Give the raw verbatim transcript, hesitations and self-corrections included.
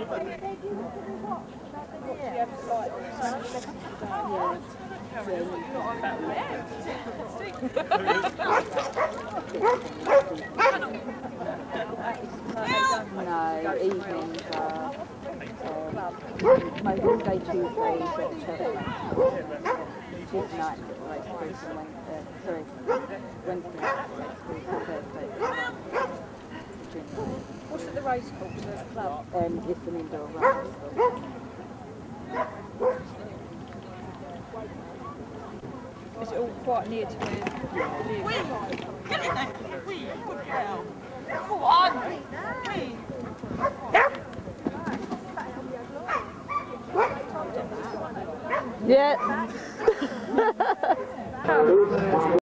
No, evenings are um, most all day Tuesdays at seven. Tuesday night at race course and Wednesday, sorry, Wednesday night at race course and Thursday at What's at the race course, the club? Um, it's an indoor race course. Is it all quite near to where you live? Get in there! Wee! Good girl! Go on! Wee! Yeah.